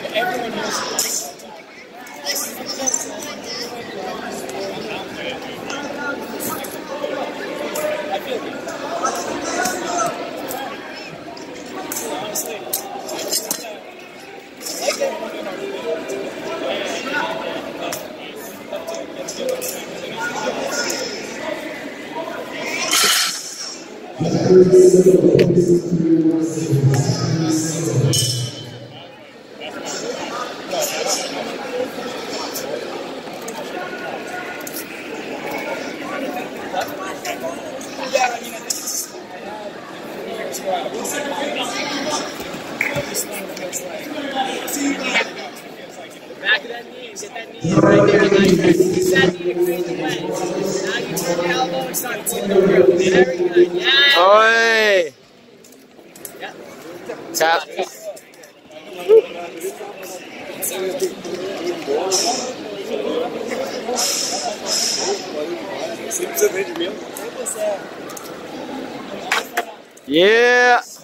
Everyone knows. I feel good. Honestly, I like everyone in our league. Back of that knee, get that knee in right there. Use that knee to create the wedge. Now you turn your elbow and start pulling the root. Very good. Yeah. Oi! Yeah. Tap. Yeah.